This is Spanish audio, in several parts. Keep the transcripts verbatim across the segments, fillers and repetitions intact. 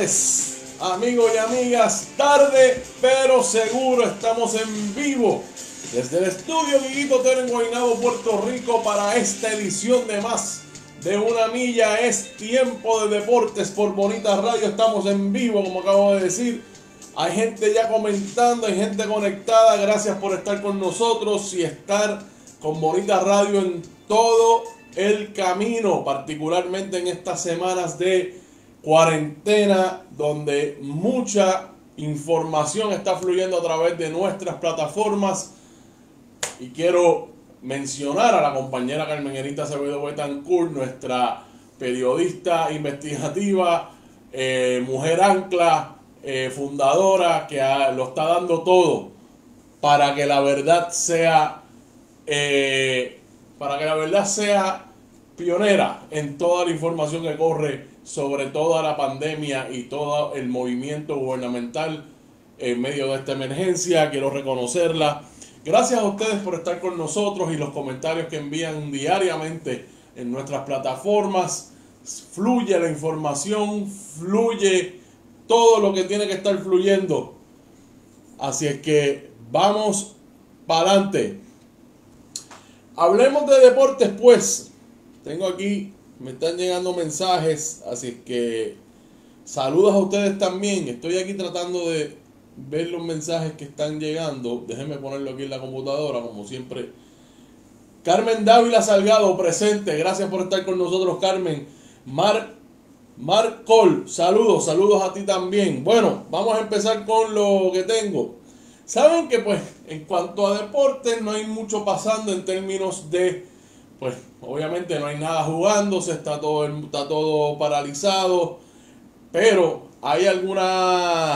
tardes, amigos y amigas. Tarde, pero seguro, estamos en vivo desde el estudio Guiguito Tero en Guaynabo, Puerto Rico, para esta edición de Más de una Milla. Es tiempo de deportes por Bonita Radio. Estamos en vivo, como acabo de decir. Hay gente ya comentando, hay gente conectada. Gracias por estar con nosotros y estar con Bonita Radio en todo el camino, particularmente en estas semanas de cuarentena, donde mucha información está fluyendo a través de nuestras plataformas. Y quiero mencionar a la compañera Carmen Enita Acevedo Betancourt, nuestra periodista investigativa, eh, mujer ancla, eh, fundadora, que ha, lo está dando todo para que la verdad sea eh, para que la verdad sea pionera en toda la información que corre sobre toda la pandemia y todo el movimiento gubernamental en medio de esta emergencia. Quiero reconocerla. Gracias a ustedes por estar con nosotros y los comentarios que envían diariamente en nuestras plataformas. Fluye la información, fluye todo lo que tiene que estar fluyendo. Así es que vamos para adelante. Hablemos de deportes, pues. Tengo aquí, me están llegando mensajes, así que saludos a ustedes también. Estoy aquí tratando de ver los mensajes que están llegando. Déjenme ponerlo aquí en la computadora, como siempre. Carmen Dávila Salgado, presente. Gracias por estar con nosotros, Carmen. Mar, Mar Col, saludos, saludos a ti también. Bueno, vamos a empezar con lo que tengo. Saben que, pues, en cuanto a deportes, no hay mucho pasando en términos de, pues, obviamente no hay nada jugándose, está todo, está todo paralizado, pero hay algunas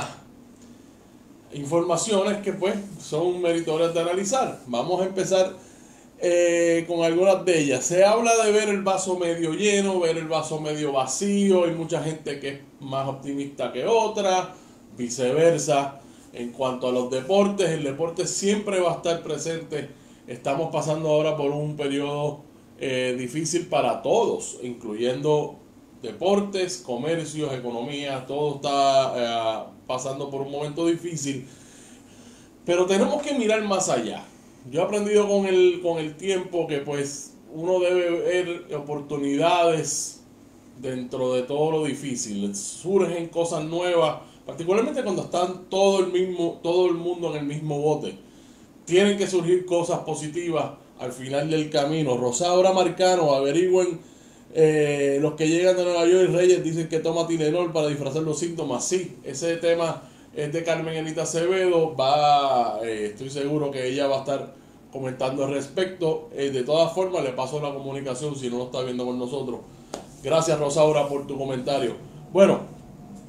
informaciones que, pues, son meritorias de analizar. Vamos a empezar eh, con algunas de ellas. Se habla de ver el vaso medio lleno, ver el vaso medio vacío. Hay mucha gente que es más optimista que otra, viceversa. En cuanto a los deportes, el deporte siempre va a estar presente. Estamos pasando ahora por un periodo eh, difícil para todos, incluyendo deportes, comercios, economía. Todo está eh, pasando por un momento difícil. Pero tenemos que mirar más allá. Yo he aprendido con el, con el tiempo que, pues, uno debe ver oportunidades dentro de todo lo difícil. Surgen cosas nuevas, particularmente cuando están todo el mismo, todo el mundo en el mismo bote. Tienen que surgir cosas positivas al final del camino. Rosaura Marcano, averigüen, eh, los que llegan de Nueva York y Reyes dicen que toma Tylenol para disfrazar los síntomas. Sí, ese tema es de Carmen Enita Acevedo. Va, eh, estoy seguro que ella va a estar comentando al respecto. Eh, de todas formas, le paso la comunicación si no lo está viendo con nosotros. Gracias, Rosaura, por tu comentario. Bueno,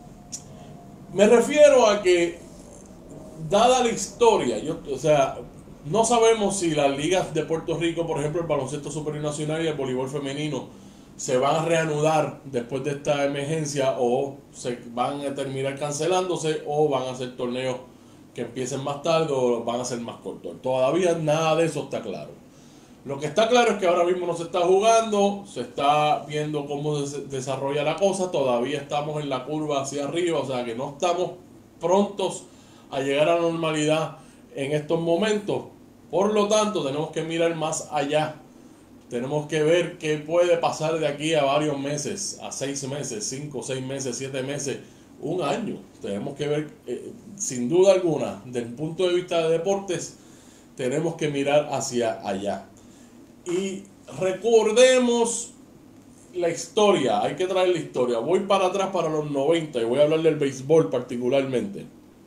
me refiero a que, dada la historia, yo, o sea, no sabemos si las ligas de Puerto Rico, por ejemplo, el baloncesto superior nacional y el voleibol femenino, se van a reanudar después de esta emergencia, o se van a terminar cancelándose, o van a ser torneos que empiecen más tarde, o van a ser más cortos. Todavía nada de eso está claro. Lo que está claro es que ahora mismo no se está jugando, se está viendo cómo se desarrolla la cosa. Todavía estamos en la curva hacia arriba, o sea que no estamos prontos a llegar a la normalidad en estos momentos. Por lo tanto, tenemos que mirar más allá. Tenemos que ver qué puede pasar de aquí a varios meses, a seis meses, cinco, seis meses, siete meses, un año. Tenemos que ver, eh, sin duda alguna, desde el punto de vista de deportes, tenemos que mirar hacia allá. Y recordemos la historia, hay que traer la historia. Voy para atrás para los noventa y voy a hablar del béisbol particularmente.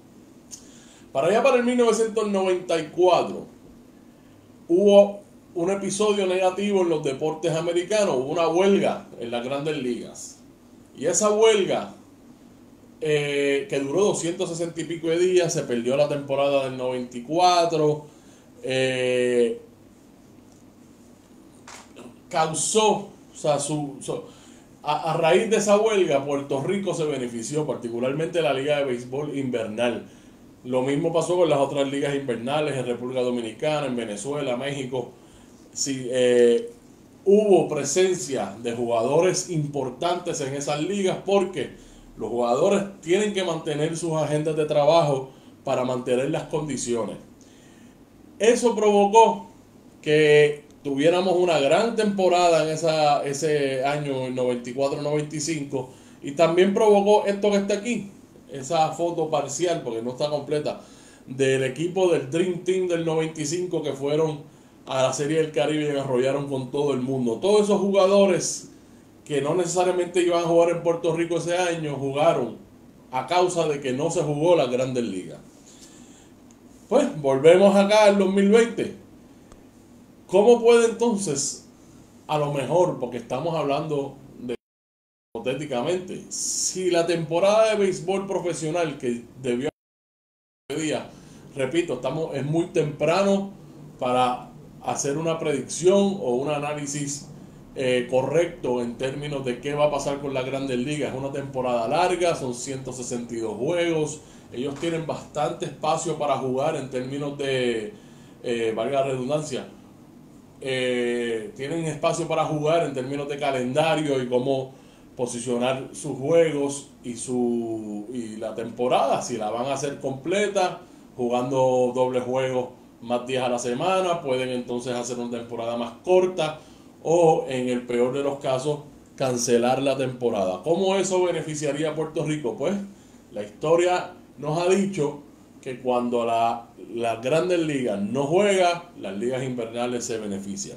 Para allá, para el mil novecientos noventa y cuatro, hubo un episodio negativo en los deportes americanos. Hubo una huelga en las grandes ligas. Y esa huelga, eh, que duró doscientos sesenta y pico de días, se perdió la temporada del noventa y cuatro. Eh... causó, o sea, su, su a, a raíz de esa huelga, Puerto Rico se benefició, particularmente la Liga de Béisbol Invernal. Lo mismo pasó con las otras ligas invernales en República Dominicana, en Venezuela, México. Sí, eh, hubo presencia de jugadores importantes en esas ligas porque Los jugadores tienen que mantener sus agendas de trabajo para mantener las condiciones. Eso provocó que tuviéramos una gran temporada en esa, ese año noventa y cuatro noventa y cinco, y también provocó esto que está aquí, esa foto parcial, porque no está completa, del equipo del Dream Team del noventa y cinco que fueron a la Serie del Caribe y arrollaron con todo el mundo. Todos esos jugadores que no necesariamente iban a jugar en Puerto Rico ese año, jugaron a causa de que no se jugó las Grandes Ligas. Pues volvemos acá al dos mil veinte. ¿Cómo puede entonces, a lo mejor, porque estamos hablando de hipotéticamente, si la temporada de béisbol profesional que debió haber día, repito, estamos, es muy temprano para hacer una predicción o un análisis eh, correcto en términos de qué va a pasar con las Grandes Ligas? Es una temporada larga, son ciento sesenta y dos juegos, ellos tienen bastante espacio para jugar en términos de, eh, valga la redundancia, Eh, tienen espacio para jugar en términos de calendario y cómo posicionar sus juegos y su y la temporada, si la van a hacer completa, jugando doble juego más días a la semana, pueden entonces hacer una temporada más corta, o en el peor de los casos cancelar la temporada. ¿Cómo eso beneficiaría a Puerto Rico? Pues la historia nos ha dicho que cuando la, las Grandes Ligas no juega, las ligas invernales se benefician.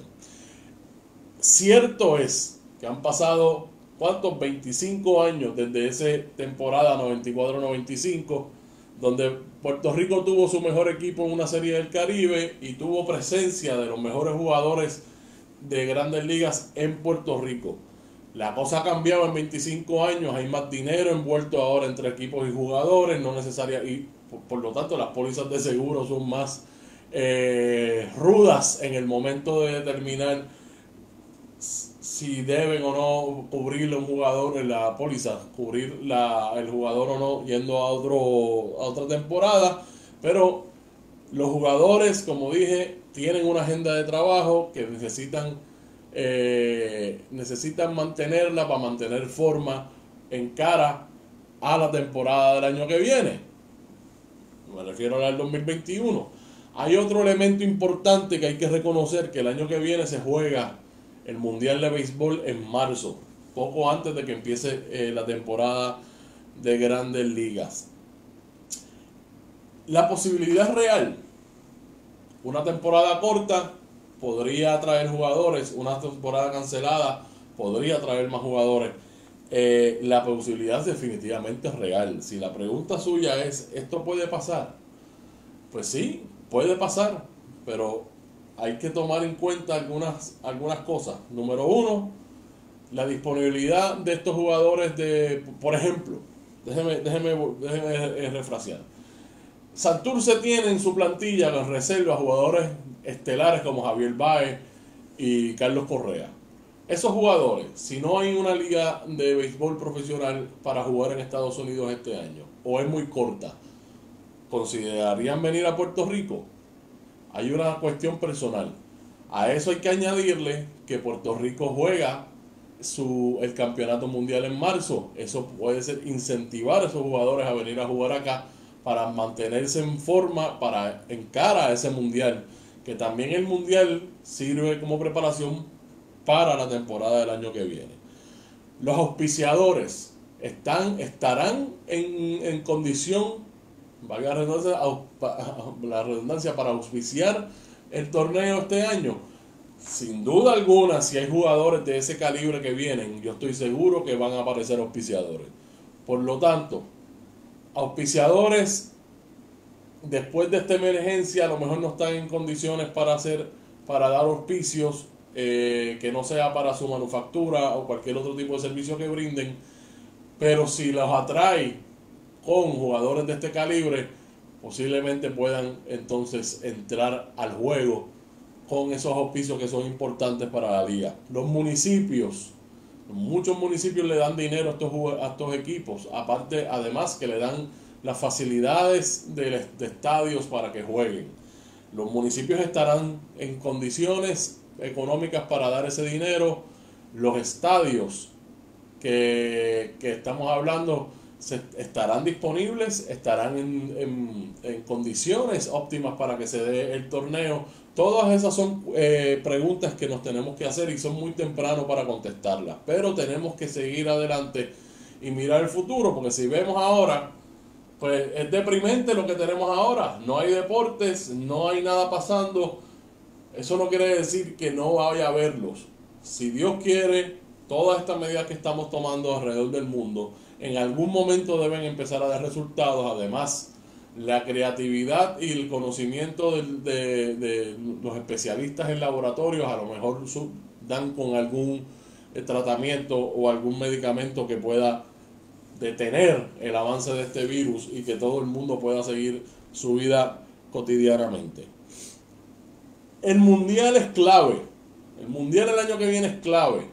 Cierto es que han pasado, ¿cuántos? veinticinco años desde esa temporada noventa y cuatro noventa y cinco, donde Puerto Rico tuvo su mejor equipo en una Serie del Caribe y tuvo presencia de los mejores jugadores de Grandes Ligas en Puerto Rico. La cosa ha cambiado en veinticinco años, hay más dinero envuelto ahora entre equipos y jugadores, no necesariamente, y por, por lo tanto las pólizas de seguro son más eh, rudas en el momento de determinar si deben o no cubrirle a un jugador en la póliza, cubrir la, el jugador o no yendo a, otro, a otra temporada, pero los jugadores, como dije, tienen una agenda de trabajo que necesitan Eh, necesitan mantenerla para mantener forma en cara a la temporada del año que viene. Me refiero al dos mil veintiuno. Hay otro elemento importante que hay que reconocer, que el año que viene se juega el Mundial de Béisbol en marzo, poco antes de que empiece eh, la temporada de Grandes Ligas. La posibilidad real, una temporada corta podría atraer jugadores, una temporada cancelada podría atraer más jugadores. Eh, la posibilidad definitivamente es real. Si la pregunta suya es, ¿esto puede pasar? Pues sí, puede pasar, pero hay que tomar en cuenta algunas, algunas cosas. Número uno, la disponibilidad de estos jugadores de, por ejemplo, déjeme, déjeme, déjeme refrasear. Santurce tiene en su plantilla en reserva jugadores estelares como Javier Báez y Carlos Correa. Esos jugadores, si no hay una liga de béisbol profesional para jugar en Estados Unidos este año, o es muy corta, ¿considerarían venir a Puerto Rico? Hay una cuestión personal. A eso hay que añadirle que Puerto Rico juega su, el campeonato mundial en marzo. Eso puede ser incentivar a esos jugadores a venir a jugar acá para mantenerse en forma para encarar a ese mundial, que también el mundial sirve como preparación para la temporada del año que viene. Los auspiciadores están, estarán en, en condición, valga la redundancia, la redundancia, para auspiciar el torneo este año. Sin duda alguna, si hay jugadores de ese calibre que vienen, yo estoy seguro que van a aparecer auspiciadores. Por lo tanto, auspiciadores después de esta emergencia a lo mejor no están en condiciones para hacer, para dar auspicios eh, que no sea para su manufactura o cualquier otro tipo de servicio que brinden, pero si los atrae con jugadores de este calibre, posiblemente puedan entonces entrar al juego con esos auspicios que son importantes para la liga. Los municipios, muchos municipios le dan dinero a estos, a estos equipos, aparte, además que le dan las facilidades de, de estadios para que jueguen. Los municipios estarán en condiciones económicas para dar ese dinero. Los estadios que, que estamos hablando, se estarán disponibles, estarán en, en, en condiciones óptimas para que se dé el torneo. Todas esas son eh, preguntas que nos tenemos que hacer y son muy temprano para contestarlas, pero tenemos que seguir adelante y mirar el futuro, porque si vemos ahora, pues es deprimente lo que tenemos ahora. No hay deportes, no hay nada pasando. Eso no quiere decir que no vaya a haberlos. Si Dios quiere, todas estas medidas que estamos tomando alrededor del mundo en algún momento deben empezar a dar resultados. Además, la creatividad y el conocimiento de, de, de los especialistas en laboratorios a lo mejor dan con algún tratamiento o algún medicamento que pueda detener el avance de este virus y que todo el mundo pueda seguir su vida cotidianamente. El mundial es clave. El mundial el año que viene es clave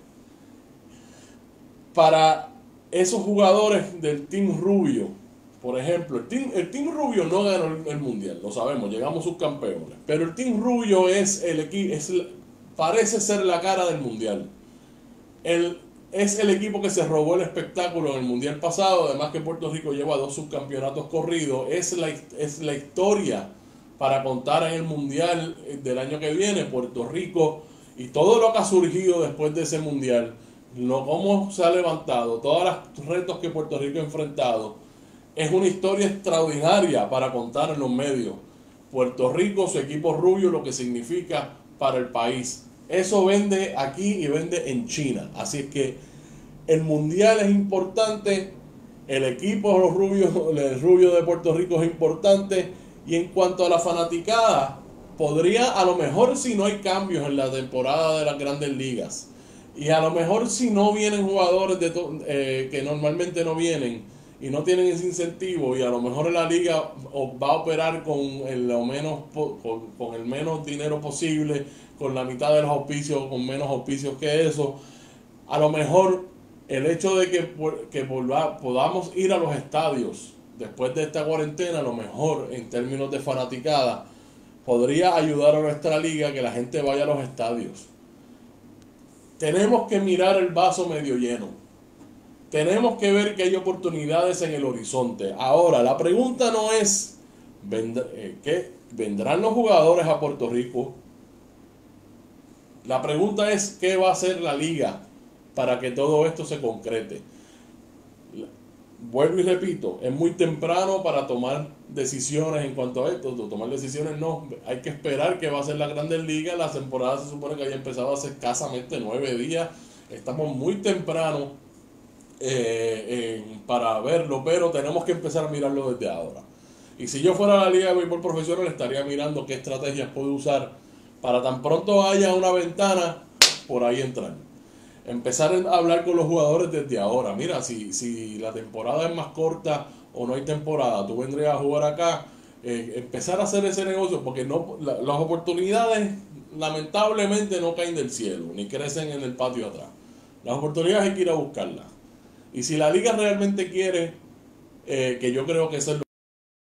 para esos jugadores del Team Rubio. Por ejemplo, el Team, el team Rubio no ganó el, el mundial, lo sabemos, llegamos subcampeones. Pero el Team Rubio es el equipo, es, parece ser la cara del mundial. El, es el equipo que se robó el espectáculo en el mundial pasado. Además que Puerto Rico lleva dos subcampeonatos corridos. Es la, es la historia para contar en el mundial del año que viene. Puerto Rico y todo lo que ha surgido después de ese mundial, lo cómo se ha levantado, todos los retos que Puerto Rico ha enfrentado, es una historia extraordinaria para contar en los medios. Puerto Rico, su equipo rubio, lo que significa para el país. Eso vende aquí y vende en China. Así es que el mundial es importante, el equipo los rubios, el rubio de Puerto Rico es importante. Y en cuanto a la fanaticada, podría a lo mejor, si no hay cambios en la temporada de las Grandes Ligas, y a lo mejor si no vienen jugadores de eh, que normalmente no vienen y no tienen ese incentivo, y a lo mejor la liga va a operar con el, lo menos, con, con el menos dinero posible, con la mitad de los auspicios, con menos auspicios que eso, a lo mejor el hecho de que, que volva, podamos ir a los estadios después de esta cuarentena, a lo mejor en términos de fanaticada, podría ayudar a nuestra liga a que la gente vaya a los estadios. Tenemos que mirar el vaso medio lleno. Tenemos que ver que hay oportunidades en el horizonte. Ahora, la pregunta no es, ¿qué? ¿Vendrán los jugadores a Puerto Rico? La pregunta es, ¿qué va a hacer la liga para que todo esto se concrete? Vuelvo y repito, es muy temprano para tomar decisiones en cuanto a esto. Tomar decisiones no, hay que esperar que va a ser la Grandes Ligas. La temporada se supone que haya empezado hace escasamente nueve días. Estamos muy temprano eh, eh, para verlo, pero tenemos que empezar a mirarlo desde ahora. Y si yo fuera a la Liga de Béisbol Profesional, estaría mirando qué estrategias puedo usar para tan pronto haya una ventana, por ahí entrar. Empezar a hablar con los jugadores desde ahora. Mira, si, si la temporada es más corta o no hay temporada, tú vendrías a jugar acá. Eh, empezar a hacer ese negocio, porque no la, las oportunidades lamentablemente no caen del cielo, ni crecen en el patio atrás. Las oportunidades hay que ir a buscarlas. Y si la liga realmente quiere, eh, que yo creo que eso es lo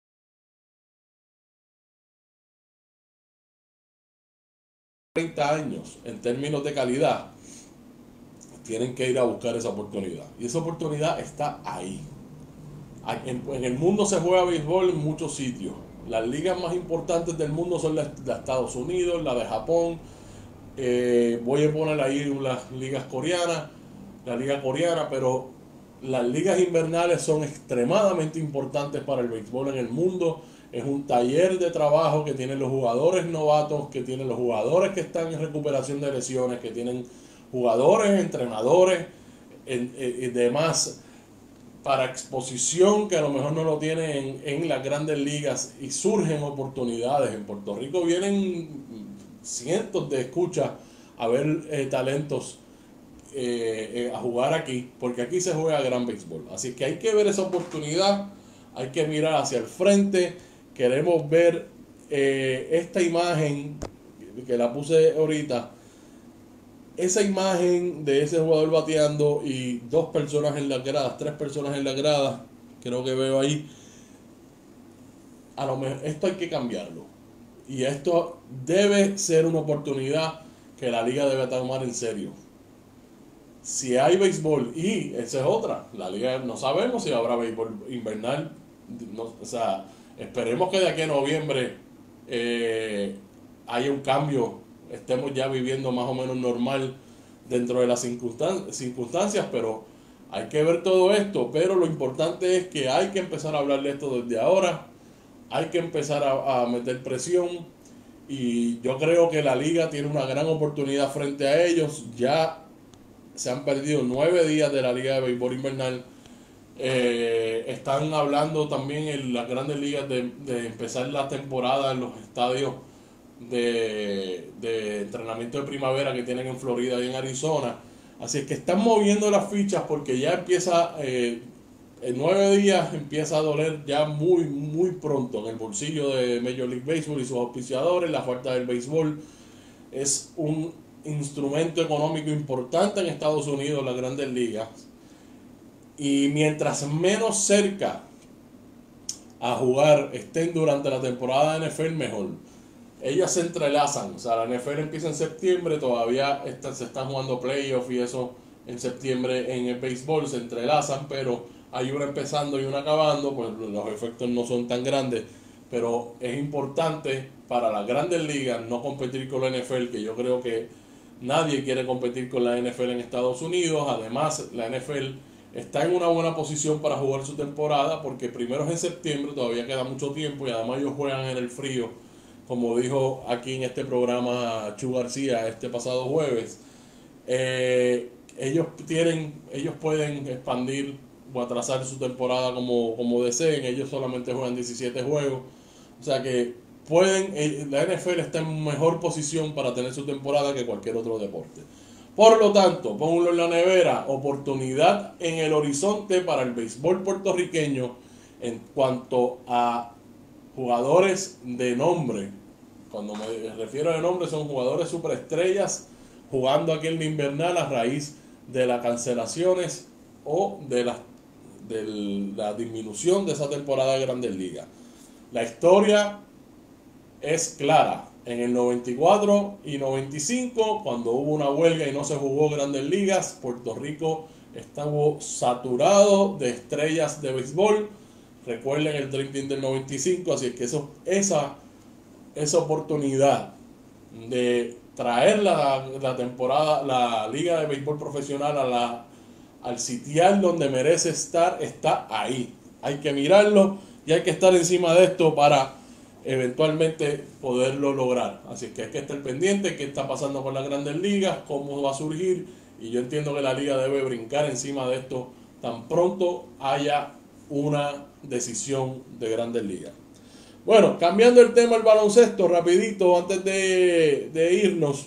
treinta años en términos de calidad, tienen que ir a buscar esa oportunidad. Y esa oportunidad está ahí. En, en el mundo se juega béisbol en muchos sitios. Las ligas más importantes del mundo son las de Estados Unidos, la de Japón. Eh, voy a poner ahí las ligas coreanas, la liga coreana, pero las ligas invernales son extremadamente importantes para el béisbol en el mundo. Es un taller de trabajo que tienen los jugadores novatos, que tienen los jugadores que están en recuperación de lesiones, que tienen jugadores, entrenadores y demás para exposición que a lo mejor no lo tienen en, en las grandes ligas, y surgen oportunidades. En Puerto Rico vienen cientos de escuchas a ver eh, talentos eh, eh, a jugar aquí, porque aquí se juega gran béisbol. Así que hay que ver esa oportunidad, hay que mirar hacia el frente. Queremos ver eh, esta imagen que la puse ahorita, esa imagen de ese jugador bateando y dos personas en las gradas, tres personas en las gradas, creo que veo ahí. A lo mejor esto hay que cambiarlo, y esto debe ser una oportunidad que la liga debe tomar en serio. si hay béisbol, y esa es otra, la liga no sabemos si habrá béisbol invernal, no, o sea, esperemos que de aquí a noviembre eh, haya un cambio, estemos ya viviendo más o menos normal dentro de las circunstan- circunstancias, pero hay que ver todo esto, pero lo importante es que hay que empezar a hablar de esto desde ahora, hay que empezar a, a meter presión, y yo creo que la liga tiene una gran oportunidad frente a ellos. Ya se han perdido nueve días de la liga de béisbol invernal. Eh, están hablando también en las grandes ligas de, de empezar la temporada en los estadios de, de entrenamiento de primavera que tienen en Florida y en Arizona. Así es que están moviendo las fichas porque ya empieza, eh, en nueve días empieza a doler ya muy, muy pronto en el bolsillo de Major League Baseball y sus auspiciadores. La falta del béisbol es un instrumento económico importante en Estados Unidos, las grandes ligas. Y mientras menos cerca a jugar estén durante la temporada de N F L, mejor. Ellas se entrelazan, o sea, la N F L empieza en septiembre, todavía está, se están jugando playoffs y eso en septiembre en el béisbol, se entrelazan, pero hay una empezando y una acabando, pues los efectos no son tan grandes, pero es importante para las grandes ligas no competir con la N F L, que yo creo que nadie quiere competir con la N F L en Estados Unidos. Además, la N F L está en una buena posición para jugar su temporada, porque primero es en septiembre, todavía queda mucho tiempo, y además ellos juegan en el frío, como dijo aquí en este programa Chu García este pasado jueves. Eh, ellos tienen, ellos pueden expandir o atrasar su temporada como, como deseen. Ellos solamente juegan diecisiete juegos, o sea que pueden, la N F L está en mejor posición para tener su temporada que cualquier otro deporte. Por lo tanto, ponlo en la nevera, oportunidad en el horizonte para el béisbol puertorriqueño en cuanto a jugadores de nombre. Cuando me refiero a nombre, son jugadores superestrellas jugando aquí en la invernal a raíz de las cancelaciones o de la, de la disminución de esa temporada de Grandes Ligas. La historia es clara. En el noventa y cuatro y noventa y cinco, cuando hubo una huelga y no se jugó Grandes Ligas, Puerto Rico estuvo saturado de estrellas de béisbol. Recuerden el Dream Team del noventa y cinco, así es que eso, esa, esa oportunidad de traer la, la temporada, la liga de béisbol profesional a la, al sitial donde merece estar, está ahí. Hay que mirarlo y hay que estar encima de esto para eventualmente poderlo lograr. Así que hay que estar pendiente qué está pasando con las grandes ligas, cómo va a surgir, y yo entiendo que la liga debe brincar encima de esto tan pronto haya una decisión de grandes ligas. Bueno, cambiando el tema del baloncesto, rapidito, antes de, de irnos,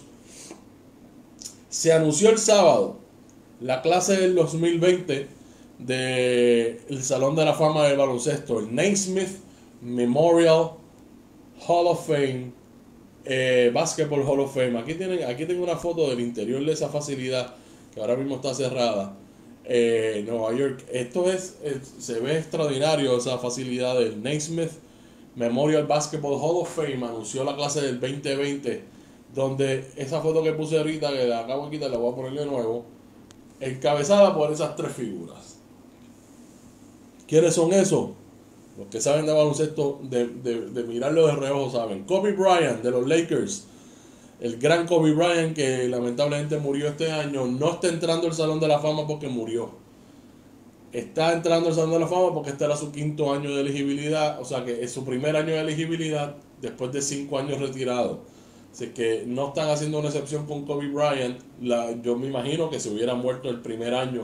se anunció el sábado la clase del dos mil veinte del Salón de la Fama del Baloncesto, el Naismith Memorial Hall of Fame, eh, Basketball Hall of Fame. Aquí tienen, aquí tengo una foto del interior de esa facilidad que ahora mismo está cerrada. Eh, Nueva York. Esto es, es, se ve extraordinario esa facilidad del Naismith Memorial Basketball Hall of Fame. Anunció la clase del veinte veinte, donde esa foto que puse ahorita, que la acabo de quitar, la voy a poner de nuevo, encabezada por esas tres figuras. ¿Quiénes son esos? Los que saben de baloncesto, de, de, de mirarlo de reojo, saben. Kobe Bryant, de los Lakers. El gran Kobe Bryant, que lamentablemente murió este año, no está entrando al Salón de la Fama porque murió. Está entrando al Salón de la Fama porque este era su quinto año de elegibilidad, o sea que es su primer año de elegibilidad después de cinco años retirado. Así que no están haciendo una excepción con Kobe Bryant. La, yo me imagino que si hubiera muerto el primer año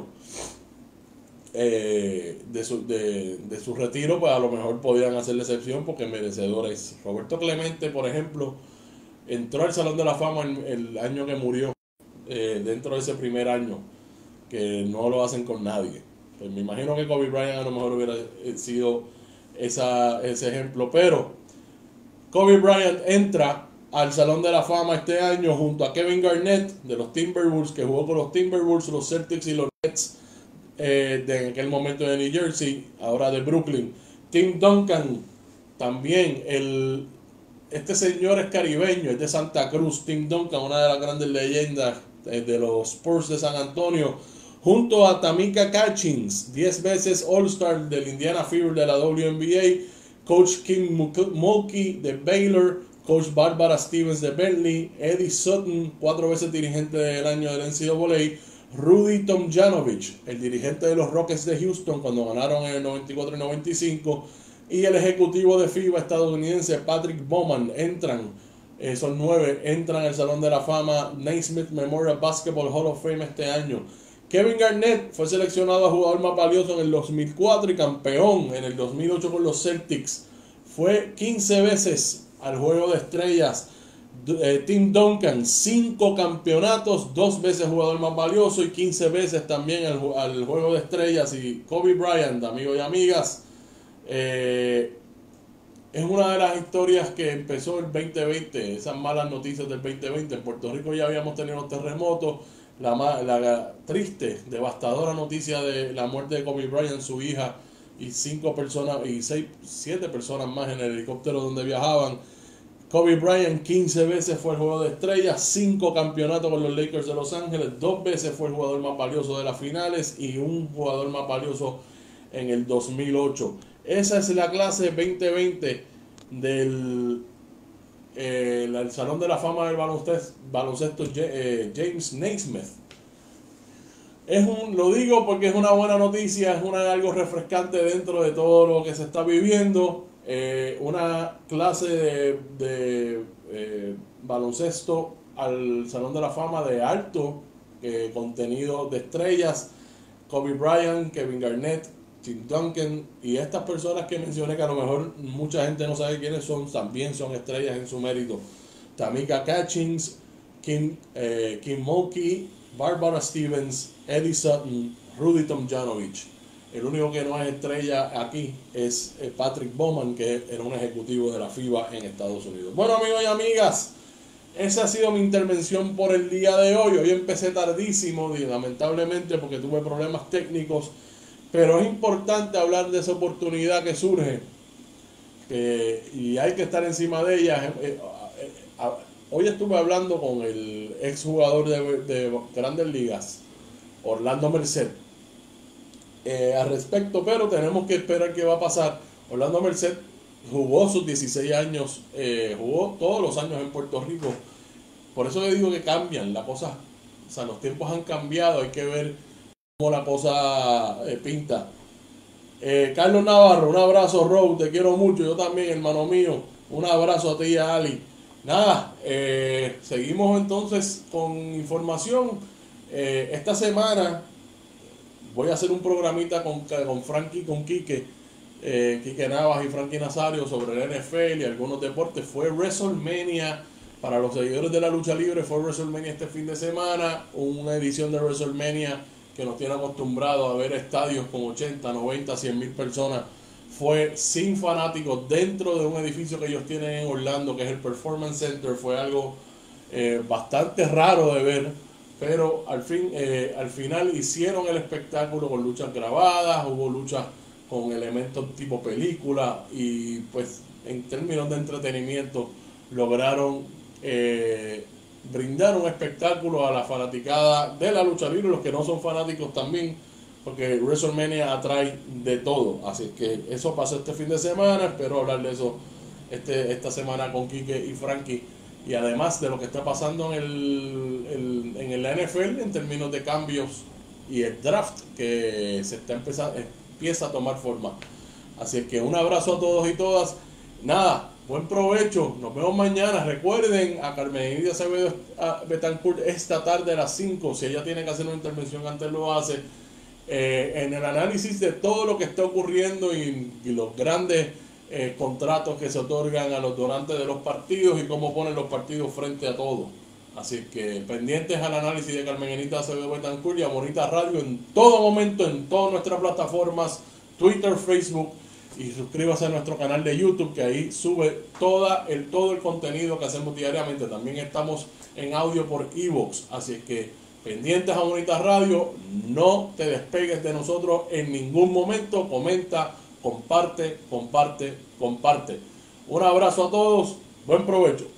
eh, de, su, de, de su retiro, pues a lo mejor podrían hacer la excepción porque merecedores. Roberto Clemente, por ejemplo, entró al Salón de la Fama el, el año que murió, eh, dentro de ese primer año, que no lo hacen con nadie. Pues me imagino que Kobe Bryant a lo mejor hubiera sido esa, ese ejemplo, pero Kobe Bryant entra al Salón de la Fama este año junto a Kevin Garnett de los Timberwolves, que jugó con los Timberwolves, los Celtics y los Nets eh, de aquel momento de New Jersey, ahora de Brooklyn. Tim Duncan, también el este señor es caribeño, es de Santa Cruz. Tim Duncan, una de las grandes leyendas eh, de los Spurs de San Antonio, junto a Tamika Catchings, diez veces All-Star del Indiana Fever de la W N B A, Coach Kim Mulkey de Baylor, Coach Barbara Stevens de Bentley, Eddie Sutton, cuatro veces dirigente del año del N C double A, Rudy Tomjanovich, el dirigente de los Rockets de Houston cuando ganaron en el noventa y cuatro y noventa y cinco, y el ejecutivo de FIBA estadounidense Patrick Bowman. Entran, eh, son nueve, entran al Salón de la Fama Naismith Memorial Basketball Hall of Fame este año. Kevin Garnett fue seleccionado a jugador más valioso en el dos mil cuatro y campeón en el dos mil ocho con los Celtics. Fue quince veces al Juego de Estrellas. Eh, Tim Duncan, cinco campeonatos, dos veces jugador más valioso y quince veces también al, al Juego de Estrellas. Y Kobe Bryant, amigos y amigas, eh, es una de las historias que empezó el veinte veinte, esas malas noticias del veinte veinte. En Puerto Rico ya habíamos tenido los terremotos, la, la triste, devastadora noticia de la muerte de Kobe Bryant, su hija y cinco personas y seis, siete personas más en el helicóptero donde viajaban. Kobe Bryant quince veces fue el jugador de estrellas, cinco campeonatos con los Lakers de Los Ángeles, dos veces fue el jugador más valioso de las finales y un jugador más valioso en el dos mil ocho. Esa es la clase veinte veinte del eh, el Salón de la Fama del baloncesto, baloncesto eh, James Naismith. Es un, lo digo porque es una buena noticia, es una, algo refrescante dentro de todo lo que se está viviendo. Eh, una clase de, de eh, baloncesto al Salón de la Fama de alto eh, contenido de estrellas: Kobe Bryant, Kevin Garnett, Tim Duncan y estas personas que mencioné, que a lo mejor mucha gente no sabe quiénes son, también son estrellas en su mérito. Tamika Catchings, Kim, eh, Kim Mulkey, Barbara Stevens, Eddie Sutton, Rudy Tomjanovich. El único que no es estrella aquí es Patrick Bowman, que era un ejecutivo de la FIBA en Estados Unidos. Bueno, amigos y amigas, esa ha sido mi intervención por el día de hoy. Hoy empecé tardísimo, lamentablemente, porque tuve problemas técnicos, pero es importante hablar de esa oportunidad que surge eh, y hay que estar encima de ella. Eh, eh, eh, hoy estuve hablando con el exjugador de, de Grandes Ligas, Orlando Merced, Eh, al respecto, pero tenemos que esperar qué va a pasar. Orlando Merced jugó sus dieciséis años, eh, jugó todos los años en Puerto Rico. Por eso le digo que cambian las cosas, o sea, los tiempos han cambiado, hay que ver cómo la cosa eh, pinta. Eh, Carlos Navarro, un abrazo, Rob, te quiero mucho, yo también, hermano mío, un abrazo a ti y a Ali. Nada, eh, seguimos entonces con información. Eh, esta semana voy a hacer un programita con, con Frankie, con Quique, eh, Quique Navas y Frankie Nazario sobre el N F L y algunos deportes. Fue WrestleMania, para los seguidores de la lucha libre, fue WrestleMania este fin de semana, una edición de WrestleMania que nos tiene acostumbrados a ver estadios con ochenta, noventa, cien mil personas. Fue sin fanáticos dentro de un edificio que ellos tienen en Orlando, que es el Performance Center. Fue algo eh, bastante raro de ver. Pero al fin, eh, al final hicieron el espectáculo con luchas grabadas, hubo luchas con elementos tipo película y pues en términos de entretenimiento lograron eh, brindar un espectáculo a la fanaticada de la lucha libre, los que no son fanáticos también, porque WrestleMania atrae de todo. Así que eso pasó este fin de semana, espero hablar de eso este, esta semana con Quique y Frankie. Y además de lo que está pasando en el, el, en el N F L en términos de cambios y el draft que se está empezando, empieza a tomar forma. Así que un abrazo a todos y todas. Nada, buen provecho. Nos vemos mañana. Recuerden a Carmenita Acevedo Betancourt esta tarde a las cinco. Si ella tiene que hacer una intervención, antes lo hace. Eh, en el análisis de todo lo que está ocurriendo y, y los grandes Eh, contratos que se otorgan a los donantes de los partidos y cómo ponen los partidos frente a todo. Así que pendientes al análisis de Carmenita Acevedo Betancourt y a Bonita Radio en todo momento, en todas nuestras plataformas, Twitter, Facebook, y suscríbase a nuestro canal de YouTube, que ahí sube toda el, todo el contenido que hacemos diariamente. También estamos en audio por iVoox, así que pendientes a Bonita Radio, no te despegues de nosotros en ningún momento. Comenta, comparte, comparte, comparte. Un abrazo a todos, buen provecho.